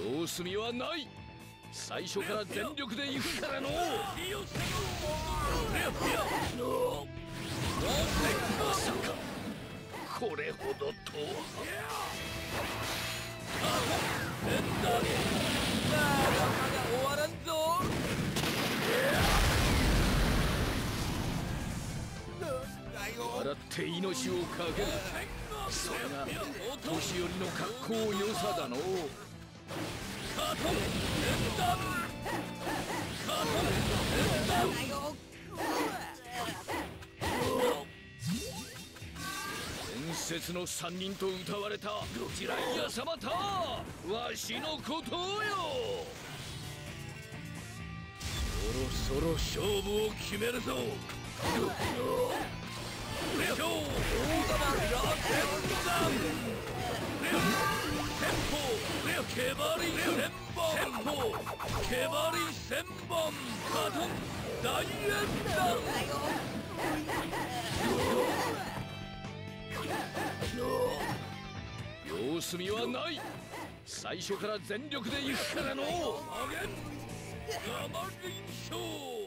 様子見はない。最初から全力で行くからの。まさかこれほどとは。終わらんぞ。笑って命をかける。それが年寄りの格好良さだの。伝説の3人と歌われたジライア様とわしのことよ。そろそろ勝負を決めるぞ。様子見はない。最初から全力で行くからの。